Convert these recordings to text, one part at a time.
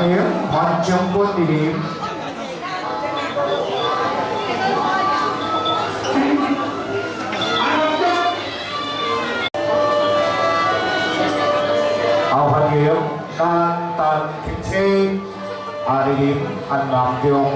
欢迎范将军莅临。好，欢迎丹丹停车莅临安南中。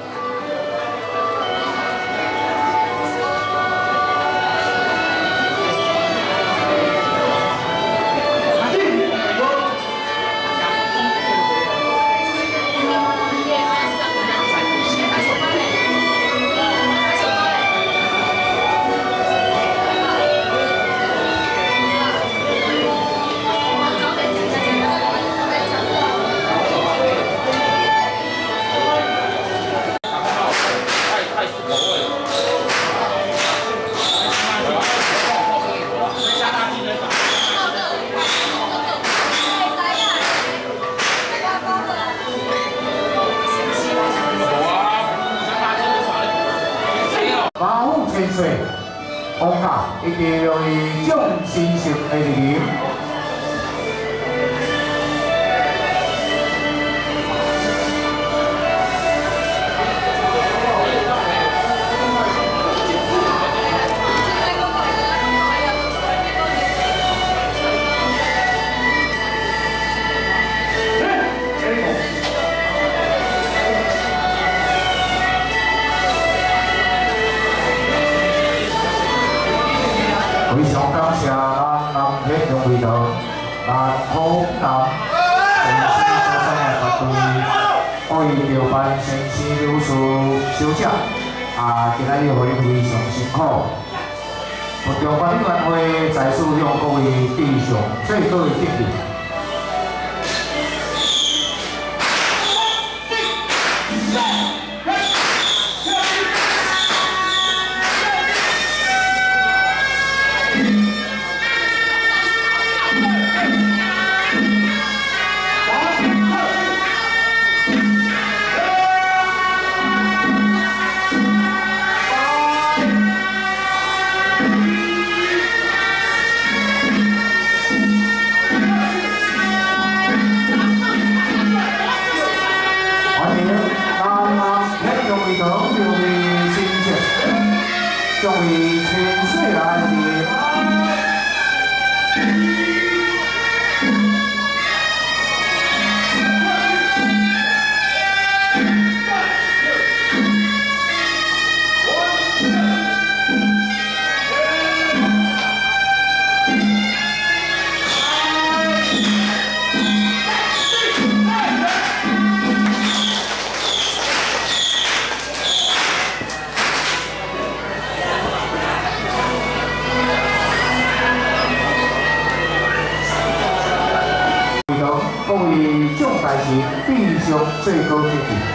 马虎千岁，王家一定要以众心性来领。 非常感谢咱南天中会堂、南湖南城市所产的团队，为着办城市如此收奖，今仔日会非常辛苦。活动管理员会再次向各位弟兄最高的敬意。 将以千岁来临。各位众大臣必须最高敬意。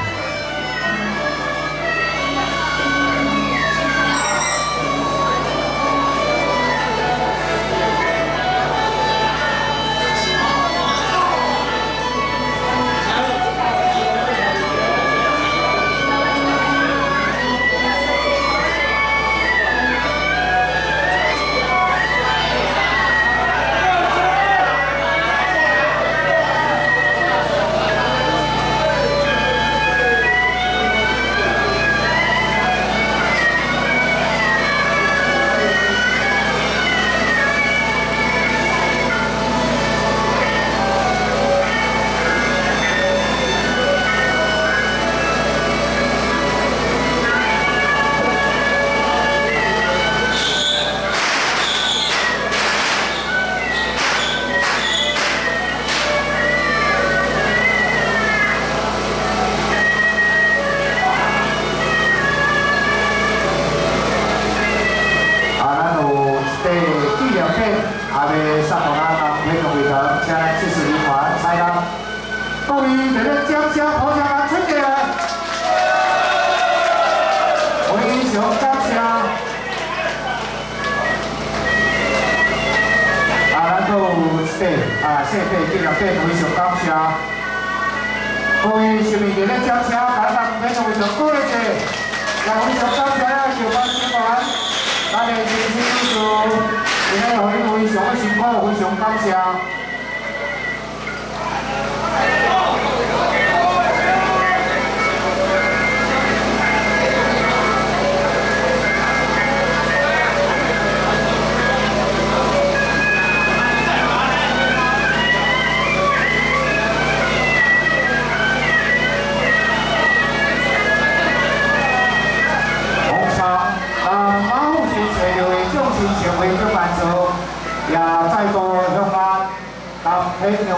上我们南天中会堂，请谢世民团采纳。各位热烈掌声，好声啊，吹起来！非常感谢。咱都有谢谢纪念费，非常感谢。各位市民热烈掌声，咱南天中会堂鼓励者，也非常感谢啊，球班新团，咱的真心支持。 今天让恁非常的辛苦，非常感谢。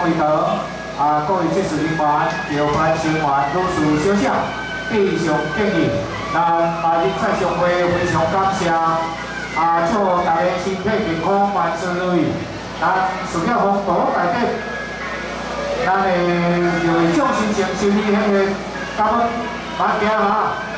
会堂各位技术人员、调班成员、女士小姐，非常敬意。咱日菜上会非常感谢祝大家身体健康，万事如意。咱事业风土内底，咱就会掌心诚心意迄个感恩，万行啊！